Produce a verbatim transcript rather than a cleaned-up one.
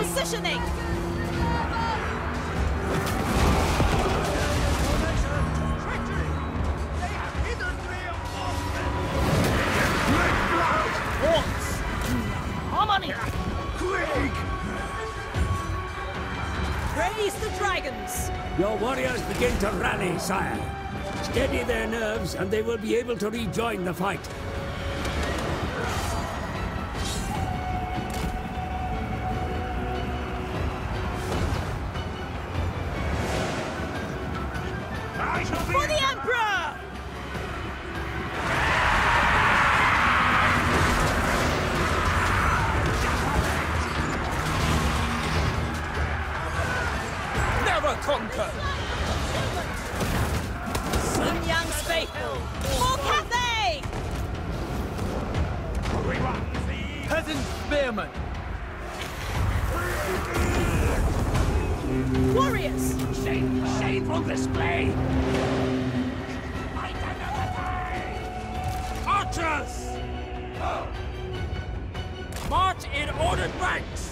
Positioning! Praise the dragons! Your warriors begin to rally, sire. Steady their nerves, and they will be able to rejoin the fight. For the Emperor! Never conquer! Sun Yang's faithful! For Cathay! Peasant spearmen! Warriors! Shame, shameful display! Archers! March in ordered ranks!